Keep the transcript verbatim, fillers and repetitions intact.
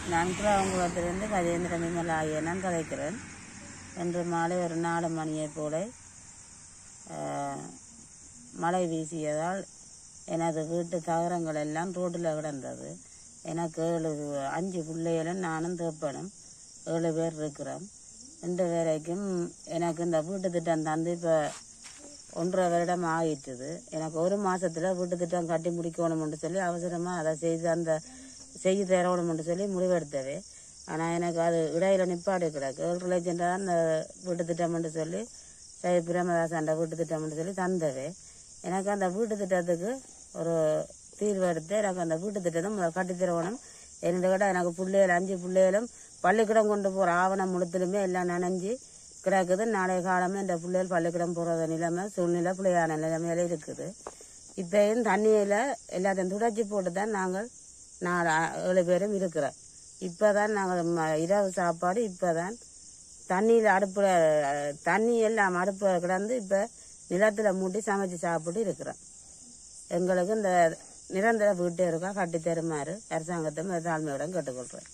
நான் குளத்திலிருந்து கஜேந்திர விமலா நான் கதைக்கிறேன். இன்று மாலை ஒரு நாலு மணியை போல மழை வீசியதால் எனது வீட்டு தகரங்கள் எல்லாம் ரோட்டில் கிடந்தது. எனக்கு ஏழு அஞ்சு பிள்ளைகளும் நானும் தேப்பனும் ஏழு பேர் இருக்கிறோம். இன்று வரைக்கும் எனக்கு இந்த வீட்டு திட்டம் தந்து இப்போ ஒன்றரை வருடம் ஆகிட்டுது. எனக்கு ஒரு மாதத்தில் வீட்டு திட்டம் கட்டி முடிக்கணும்னு சொல்லி அவசரமாக அதை செய்து அந்த செய்து தரணும்னு சொல்லி முடிவெடுத்தவே. ஆனால் எனக்கு அது இடையில நிப்பாடு கிடக்கு. ஏழு லட்சம் தான் அந்த வீட்டு திட்டம்னு சொல்லி சை பிரேமதாசன் வீட்டு திட்டம்னு சொல்லி தந்தவே. எனக்கு அந்த வீட்டு திட்டத்துக்கு ஒரு தீர்வு எடுத்து எனக்கு அந்த வீட்டு திட்டம் கட்டித்தரணும். என்னோட கிட்ட எனக்கு பிள்ளைகள் அஞ்சு பிள்ளைகளும் பள்ளிக்கூடம் கொண்டு போகிற ஆவணம் முழுத்திலுமே எல்லாம் நனைஞ்சு கிடக்குது. நாளைய காலமே இந்த பிள்ளைகள் பள்ளிக்கூடம் போகிற நிலைமை சூழ்நிலை பிள்ளையான நிலைமையில இருக்குது. இப்பயும் தண்ணியில் எல்லாத்தையும் துடைச்சி போட்டு தான் நாங்கள் நாலு ஏழு பேரும் இருக்கிறோம். இப்போ தான் நாங்கள் இரவு சாப்பாடு இப்போ தான் தண்ணியில் அடுப்பில் தண்ணி எல்லாம் அடுப்பில் கிடந்து இப்போ நிலத்தில் மூட்டி சமைச்சு சாப்பிட்டு இருக்கிறோம். எங்களுக்கு இந்த நிரந்தர வீட்டு இருக்கா கட்டி தருமாறு அரசாங்கத்தை தாழ்மையுடன் கேட்டுக்கொள்கிறேன்.